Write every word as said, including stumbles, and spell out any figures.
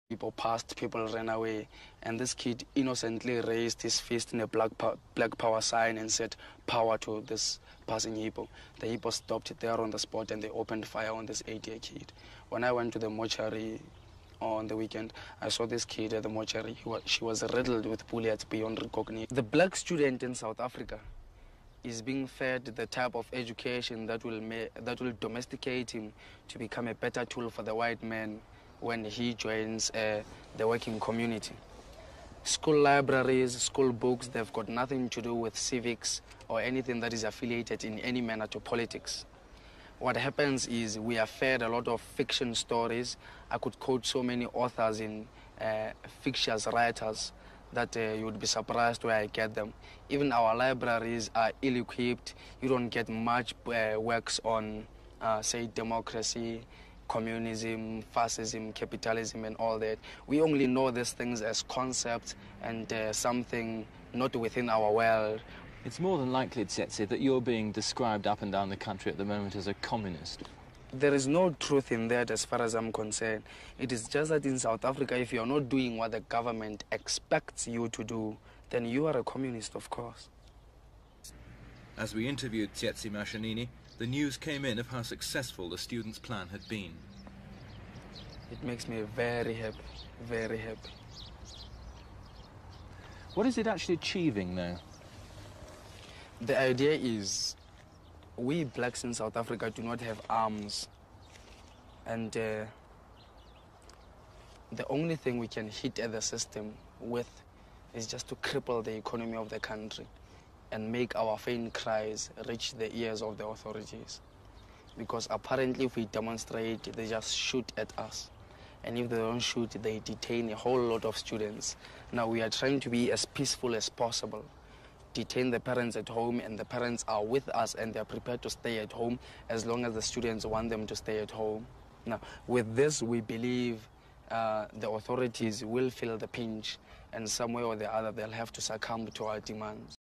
People passed, people ran away, and this kid innocently raised his fist in a black, pow black power sign and said, "Power to this passing hippo." The hippo stopped there on the spot and they opened fire on this eight-year kid. When I went to the mortuary on the weekend, I saw this kid at the mortuary. He was, she was riddled with bullets beyond recognition. The black student in South Africa is being fed the type of education that will, that will domesticate him to become a better tool for the white man when he joins uh, the working community. School libraries, school books, they've got nothing to do with civics or anything that is affiliated in any manner to politics. What happens is we are fed a lot of fiction stories. I could quote so many authors in uh, fictitious writers that uh, you would be surprised where I get them. Even our libraries are ill-equipped. You don't get much uh, works on, uh, say, democracy, communism, fascism, capitalism, and all that. We only know these things as concepts and uh, something not within our world. It's more than likely, Tsietsi, that you're being described up and down the country at the moment as a communist. There is no truth in that as far as I'm concerned. It is just that in South Africa, if you're not doing what the government expects you to do, then you are a communist, of course. As we interviewed Tsietsi Mashinini, the news came in of how successful the students' plan had been. It makes me very happy, very happy. What is it actually achieving now? The idea is we blacks in South Africa do not have arms. And uh, the only thing we can hit at the system with is just to cripple the economy of the country and make our faint cries reach the ears of the authorities. Because apparently if we demonstrate, they just shoot at us. And if they don't shoot, they detain a whole lot of students. Now we are trying to be as peaceful as possible. Detain the parents at home, and the parents are with us and they're prepared to stay at home as long as the students want them to stay at home. Now, with this, we believe uh, the authorities will feel the pinch, and some way or the other, they'll have to succumb to our demands.